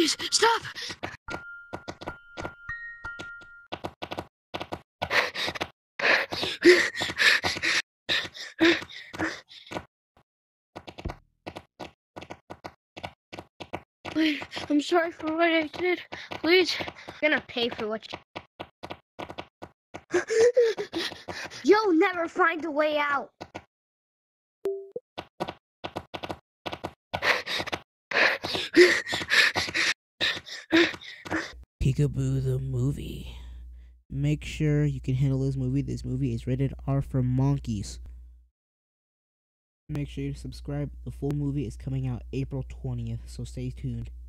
Please, stop! Please, I'm sorry for what I did. Please. I'm gonna pay for what You'll never find a way out. Peekaboo the movie. Make sure you can handle this movie. This movie is rated R for monkeys. Make sure you subscribe. The full movie is coming out April 20th, so stay tuned.